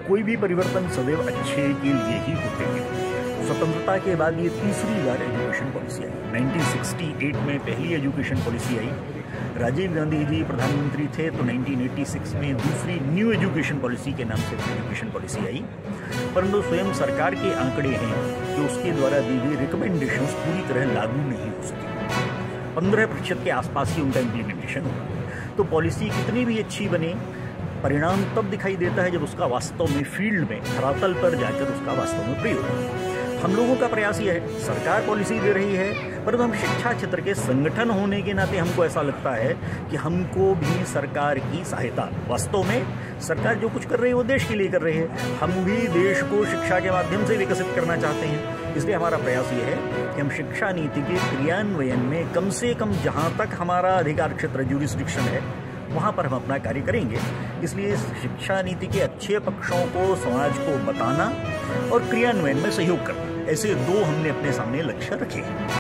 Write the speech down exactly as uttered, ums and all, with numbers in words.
कोई भी परिवर्तन सदैव अच्छे के लिए ही होते हैं। स्वतंत्रता के बाद ये तीसरी बार एजुकेशन पॉलिसी आई। नाइनटीन सिक्सटी एट में पहली एजुकेशन पॉलिसी आई, राजीव गांधी जी प्रधानमंत्री थे तो नाइनटीन एटी सिक्स में दूसरी न्यू एजुकेशन पॉलिसी के नाम से एजुकेशन पॉलिसी आई। परंतु स्वयं सरकार के आंकड़े हैं कि उसके द्वारा दी गई रिकमेंडेशंस पूरी तरह लागू नहीं हो सकी। पंद्रह प्रतिशत के आसपास ही उनका इम्प्लीमेंटेशन हुआ। तो पॉलिसी कितनी भी अच्छी बने, परिणाम तब दिखाई देता है जब उसका वास्तव में फील्ड में धरातल पर जाकर उसका वास्तव में प्रयोग हो। हम लोगों का प्रयास यह है, सरकार पॉलिसी दे रही है, परंतु हम शिक्षा क्षेत्र के संगठन होने के नाते हमको ऐसा लगता है कि हमको भी सरकार की सहायता, वास्तव में सरकार जो कुछ कर रही है वो देश के लिए कर रही है, हम भी देश को शिक्षा के माध्यम से विकसित करना चाहते हैं। इसलिए हमारा प्रयास ये है कि हम शिक्षा नीति के क्रियान्वयन में कम से कम जहाँ तक हमारा अधिकार क्षेत्र ज्यूरिसडिक्शन है वहाँ पर हम अपना कार्य करेंगे। इसलिए शिक्षा नीति के अच्छे पक्षों को समाज को बताना और क्रियान्वयन में सहयोग करना, ऐसे दो हमने अपने सामने लक्ष्य रखे हैं।